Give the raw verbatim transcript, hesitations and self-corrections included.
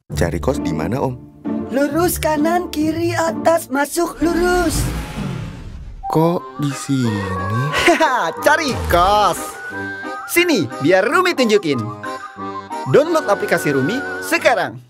Cari kos di mana, Om? Lurus kanan, kiri, atas, masuk, lurus. Kok di sini? Haha, cari kos. Sini, biar Rumi tunjukin. Download aplikasi Rumi sekarang.